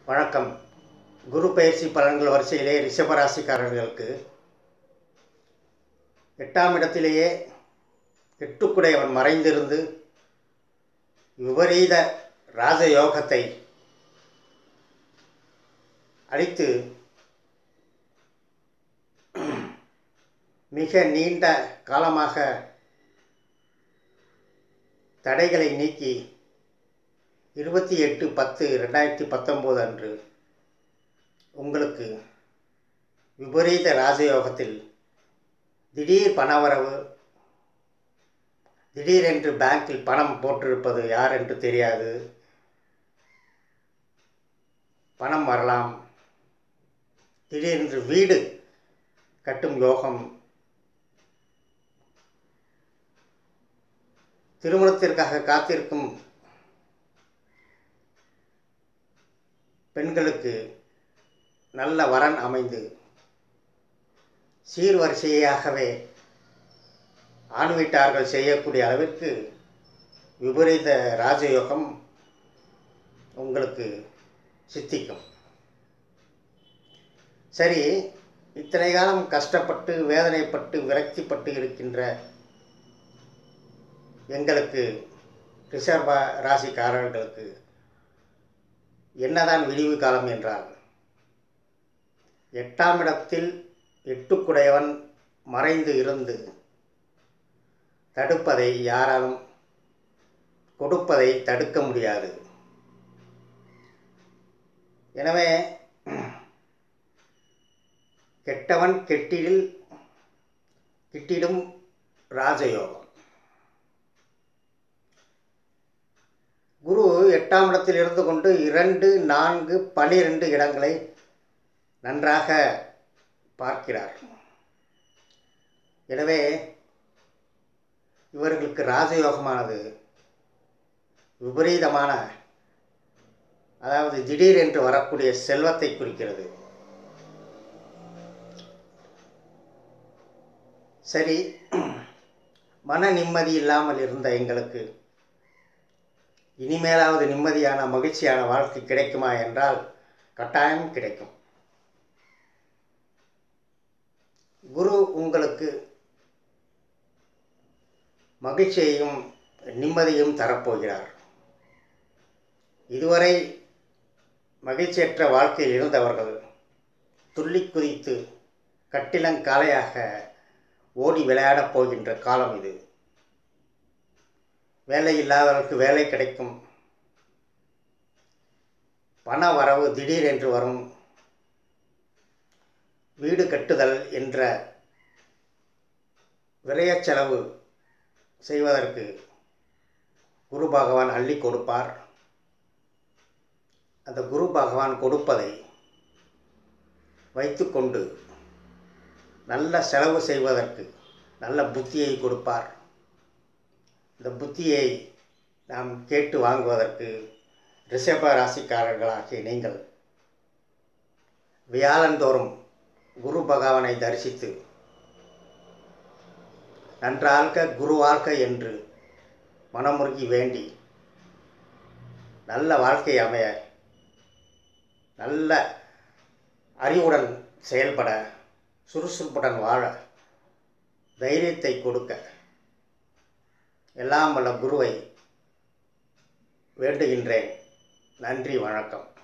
வணக்கம். குரு பயிற்சி பலன்கள் வரிசையிலே ரிஷபராசிக்காரர்களுக்கு 8ஆம் இடத்திலேயே எட்டுக்குடையவன் மறைந்திருந்து விபரீத ராஜயோகத்தை அளித்து மிக நீண்ட காலமாக தடைகளை நீக்கி 28/10/2019 அன்று உங்களுக்கு விபரீத ராஜயோகத்தில் திடீர் பணவரவு, திடீரென்று பேங்கில் பணம் போட்டிருப்பது யார் என்று தெரியாது, பணம் வரலாம், திடீரென்று வீடு கட்டும் யோகம், திருமணத்திற்காக காத்திருக்கும் பெண்களுக்கு நல்ல வரன் அமைந்து சீர்வரிசையாகவே ஆண் வீட்டார்கள் செய்யக்கூடிய அளவிற்கு விபரீத ராஜயோகம் உங்களுக்கு சித்திக்கும். சரி, இத்தனை காலம் கஷ்டப்பட்டு வேதனைப்பட்டு விரக்திப்பட்டு இருக்கின்ற எங்களுக்கு ரிஷப ராசிக்காரர்களுக்கு என்னதான் விடிவு காலம் என்றால், 8ஆம் இடத்தில் எட்டுக்குடையவன் மறைந்து இருந்து தடுப்பதை யாராலும் கொடுப்பதை தடுக்க முடியாது. எனவே கெட்டவன் கிட்டிடும் ராஜயோகம். குரு 8ஆம் இடத்தில் இருந்து கொண்டு 2, 4, 12 இடங்களை நன்றாக பார்க்கிறார். எனவே இவர்களுக்கு ராஜயோகமானது விபரீதமான, அதாவது திடீரென்று வரக்கூடிய செல்வத்தை குறிக்கிறது. சரி, மன நிம்மதி இல்லாமல் இருந்த எங்களுக்கு இனிமேலாவது நிம்மதியான மகிழ்ச்சியான வாழ்க்கை கிடைக்குமா என்றால் கட்டாயம் கிடைக்கும். குரு உங்களுக்கு மகிழ்ச்சியையும் நிம்மதியும் தரப்போகிறார். இதுவரை மகிழ்ச்சியற்ற வாழ்க்கையில் இருந்தவர்கள் துள்ளி குதித்து கட்டிலங்காலையாக ஓடி விளையாடப் போகின்ற காலம் இது. வேலை இல்லாதவர்களுக்கு வேலை கிடைக்கும், பண வரவு திடீரென்று வரும், வீடு கட்டுதல் என்ற விரயச் செலவு செய்வதற்கு குரு பகவான் அள்ளி கொடுப்பார். அந்த குரு பகவான் கொடுப்பதை வைத்துக்கொண்டு நல்ல செலவு செய்வதற்கு நல்ல புத்தியை கொடுப்பார். இந்த புத்தியை நாம் கேட்டு வாங்குவதற்கு ரிஷப ராசிக்காரர்களாகிய நீங்கள் வியாழந்தோறும் குரு பகவானை தரிசித்து நன்றாழ்க குரு வாழ்க என்று மனமுருகி வேண்டி நல்ல வாழ்க்கை அமைய, நல்ல அறிவுடன் செயல்பட, சுறுசுறுப்புடன் வாழ தைரியத்தை கொடுக்க எல்லாம் வல்ல குருவை வேண்டுகின்றேன். நன்றி, வணக்கம்.